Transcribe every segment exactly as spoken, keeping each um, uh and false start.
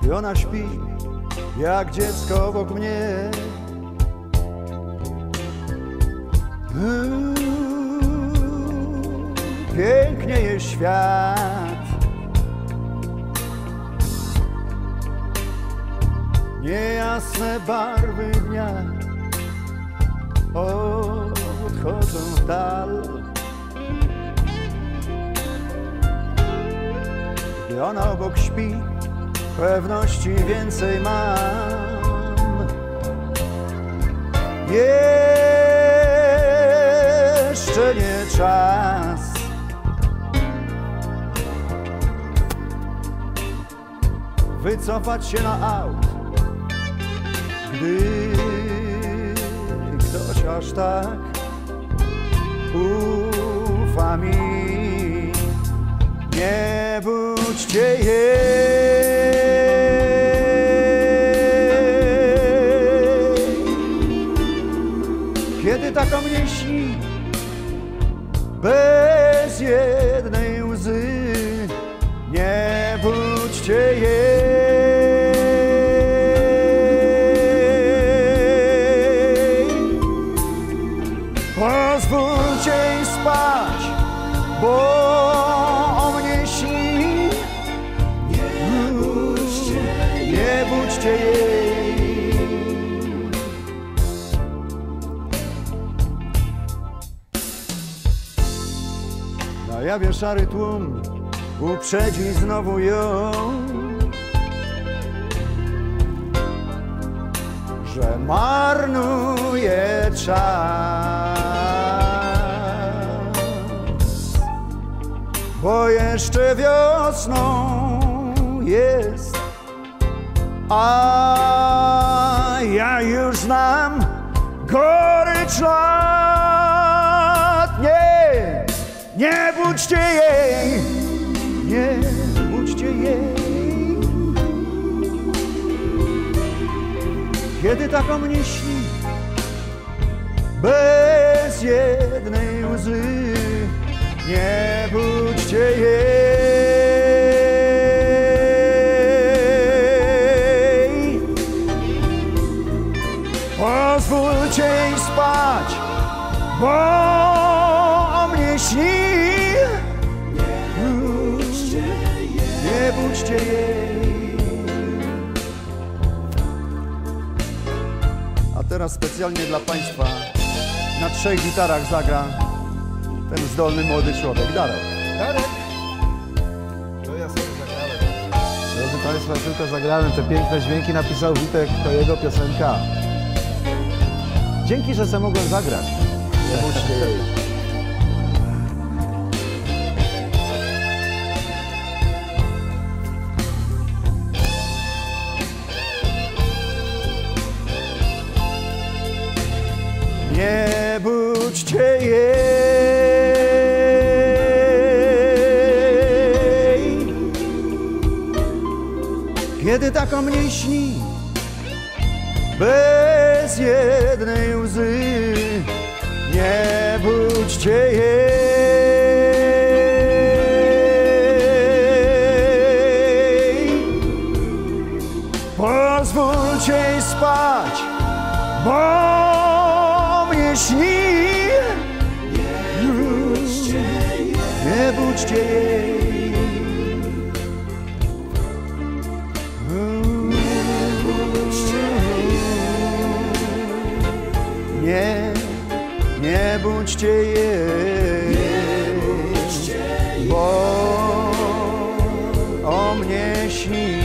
I ona śpi jak dziecko obok mnie. Uuu, pięknie jest świat. Niejasne barwy dnia odchodzą w dal. Gdy ona obok śpi, pewności więcej mam. Jeszcze nie czas, wycofać się na aut, gdy ktoś aż tak ufa mi. Nie budźcie jej, kiedy tak o mnie śni, bez jednej łzy. Nie budźcie jej, pozwólcie jej spać, bo o mnie śni. Nie budźcie, nie budźcie jej. Na jawie szary tłum uprzedzi znowu ją, że marnuje czas, bo jeszcze wiosną jest, a ja już znam gorycz lat. Nie, nie budźcie jej, nie budźcie jej, kiedy tak o mnie śni, bez jednej łzy. Nie budźcie jej, pozwólcie jej spać, bo o mnie śni. Nie budźcie jej. A teraz specjalnie dla Państwa na trzech gitarach zagra ten zdolny młody człowiek, Darek. Darek? To ja sobie zagrałem. Drodzy Państwo, tylko zagrałem te piękne dźwięki, napisał Witek, to jego piosenka. Dzięki, że sobie mogłem zagrać. Nie budźcie jej. Nie budźcie jej, kiedy tak o mnie śni, bez jednej łzy. Nie budźcie jej, pozwólcie jej spać, bo śni. Nie budźcie jej, nie budźcie jej. Nie, nie budźcie jej, bo o mnie śni.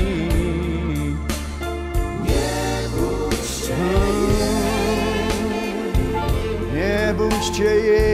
Nie budźcie jej.